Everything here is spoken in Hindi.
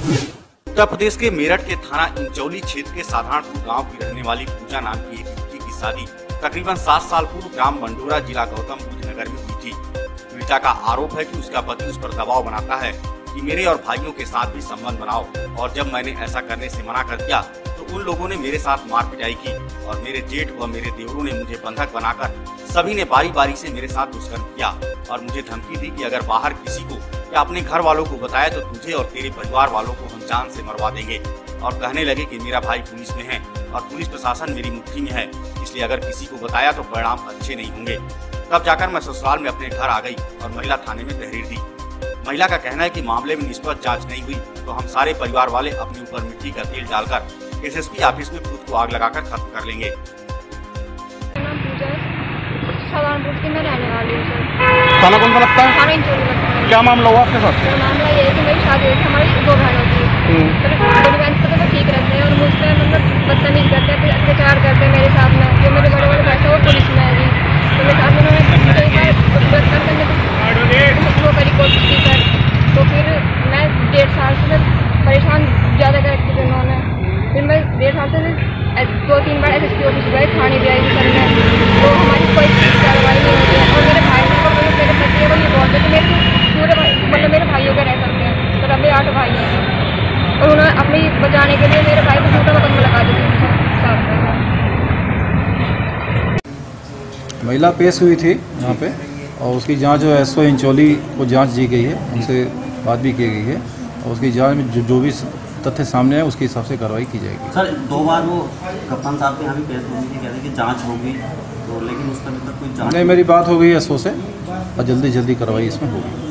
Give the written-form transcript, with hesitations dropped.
उत्तर प्रदेश के मेरठ के थाना इंचौली क्षेत्र के साधारणपुर गांव की रहने वाली पूजा नाम की एक युवती की शादी तकरीबन 7 साल पूर्व ग्राम बंडोरा जिला गौतम बुद्ध नगर में हुई थी। पीड़िता का आरोप है कि उसका पति उस पर दबाव बनाता है कि मेरे और भाइयों के साथ भी संबंध बनाओ, और जब मैंने ऐसा करने से मना कर दिया तो उन लोगों ने मेरे साथ मार पिटाई की और मेरे जेठ व मेरे देवरों ने मुझे बंधक बनाकर सभी ने बारी बारी से मेरे साथ दुष्कर्म किया और मुझे धमकी दी कि अगर बाहर किसी को या अपने घर वालों को बताया तो तुझे और तेरे परिवार वालों को हम जान से मरवा देंगे, और कहने लगे कि मेरा भाई पुलिस में है और पुलिस प्रशासन मेरी मुट्ठी में है, इसलिए अगर किसी को बताया तो परिणाम अच्छे नहीं होंगे। तब जाकर मैं ससुराल में अपने घर आ गई और महिला थाने में तहरीर दी। महिला का कहना है कि मामले में निष्पक्ष जांच नहीं हुई तो हम सारे परिवार वाले अपने ऊपर मिट्टी का तेल डालकर एसएसपी ऑफिस में खुद को आग लगाकर खत्म कर लेंगे। साधारणपुर की मैं रहने वाली हूँ सर। थाना कौन सा लगता है? थाना इंचौली लगता है। क्या मामला हुआ आपके साथ? मामला ये है कि मेरी शादी हुई थी, हमारी 2 बहनों की। बड़ी बहन को तो ठीक रहते हैं और मुझ पर मतलब बदतमीज करते हैं, अत्याचार करते हैं मेरे साथ में। जो मेरे बड़े बड़े भाई थे वो पुलिस में है जी, तो मेरे साथ उन्होंने कई बार बलात्कार करने की वो करी कोशिश की सर। तो फिर मैं 1.5 साल से परेशान ज़्यादा कर रखी थी उन्होंने। फिर मैं 1.5 साल से 2-3 बार एसएसपी ऑफिस गए, थाने भी आई सर मैं, तो हमारी कोई कार्रवाई नहीं होती है। और मेरे भाई को मेरे पति है वो ये बोलते हैं कि मेरे पूरे मतलब मेरे भाइयों के रह सकते हैं, तो अभी 8 भाई हैं और उन्होंने अपनी बचाने के लिए मेरे भाई को झूठा मुकदमा लगा दिया साथ में। महिला पेश हुई थी यहाँ पे और उसकी जांच जो एसओ इंचौली को जांच दी गई है, उनसे बात भी की गई है और उसकी जांच में जो भी तथ्य सामने आए उसके हिसाब से कार्रवाई की जाएगी। सर 2 बार वो कप्तान साहब के यहाँ भी पेश हुई थी, कहते कि जांच होगी, तो लेकिन उसका अभी तक कोई जांच नहीं, मेरी बात हो गई एसओ से और जल्दी कार्रवाई इसमें होगी।